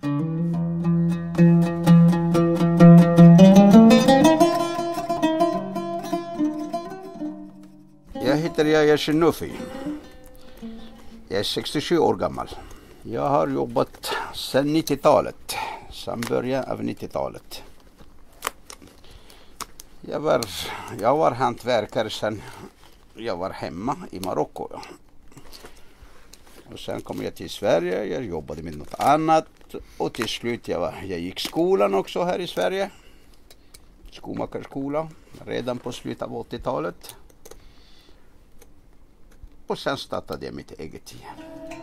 Jag heter Yahya Shenofi. Jag är 67 år gammal. Jag har jobbat sedan 90-talet, sedan början av 90-talet. Jag var hantverkare sedan jag var hemma i Marocko. Och sen kom jag till Sverige, jag jobbade med något annat. Och till slut jag gick skolan också här i Sverige. Skomakarskola, redan på slutet av 80-talet. Och sen startade jag mitt eget igen.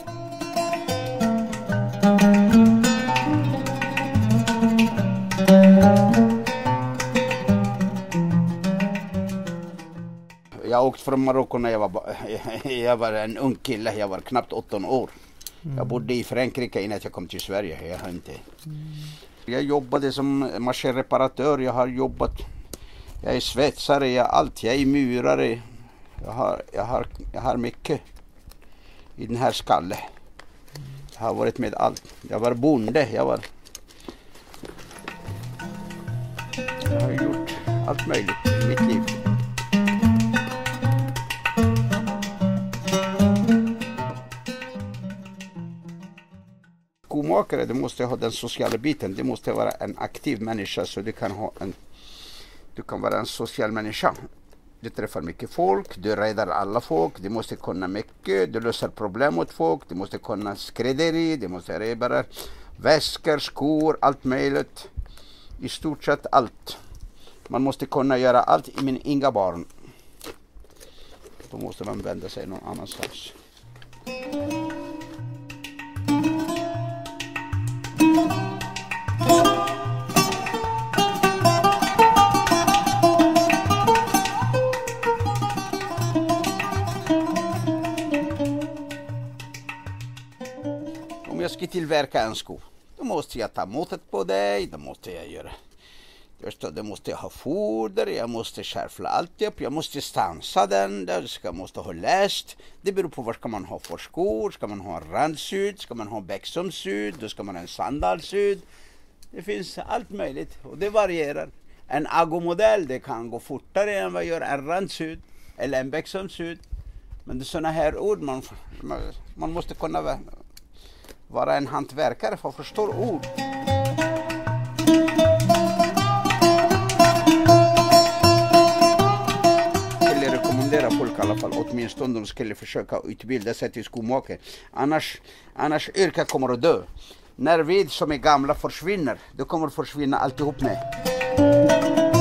Jag åkte från Marocko när jag var en ung kille. Jag var knappt 18 år. Jag bodde i Frankrike innan jag kom till Sverige. Jag jobbade som maskinreparatör. Jag är svetsare, jag är murare. Jag har mycket i den här skallen. Jag har varit med allt. Jag var bonde. Jag har gjort allt möjligt i mitt liv. Skomakare, du måste ha den sociala biten. Du måste vara en aktiv människa, så du kan vara en social människa. Du träffar mycket folk, du räddar alla folk, du måste kunna mycket, du löser problem åt folk, du måste kunna skrädderi, du måste reparera väskor, skor, allt möjligt. I stort sett allt. Man måste kunna göra allt, men inga barn. Då måste man vända sig någon annanstans. Om jag ska tillverka en sko, då måste jag ta måttet på dig, då måste jag göra. Då måste jag ha foder, jag måste skärfla allt upp, jag måste stansa den, jag måste ha läst. Det beror på vad ska man ha för skor, ska man ha en randsyd, ska man ha bäcksomsyd, då ska man ha en sandalsyd. Det finns allt möjligt och det varierar. En agomodell, det kan gå fortare än vad gör en randsyd eller en bäcksomsyd. Men det är sådana här ord, man måste kunna vara en hantverkare för att förstå ord. Jag rekommenderar folk i alla fall, åtminstone de skulle försöka utbilda sig till skomakare. Annars yrket kommer att dö. När vi som är gamla försvinner, då kommer att försvinna alltihop med.